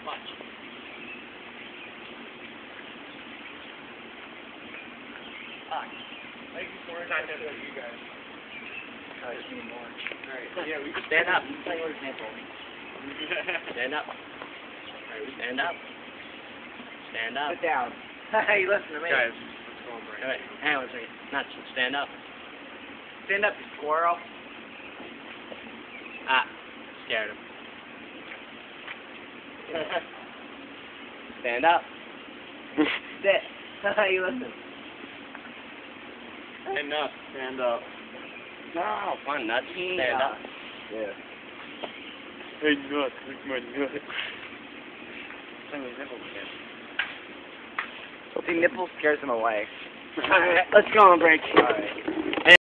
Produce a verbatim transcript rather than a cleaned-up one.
Watch. Ah. Thank you for it. Not just you guys. I just need more. Alright, yeah, we Stand up. Play your example. Stand up. Alright, we stand up. Stand up. Sit down. Hey, listen to me. Guys, let's go on break. Alright, hang on a second. Not stand up. Stand up, you squirrel. Ah, scared him. Stand up. Sit. Hey, listen. Stand up. Stand up. No, come on, nuts. Stand up. Yeah. Hey, nuts. Look my nuts. Play with nipples again. See, nipple scares him away. Alright, let's go on break. Alright.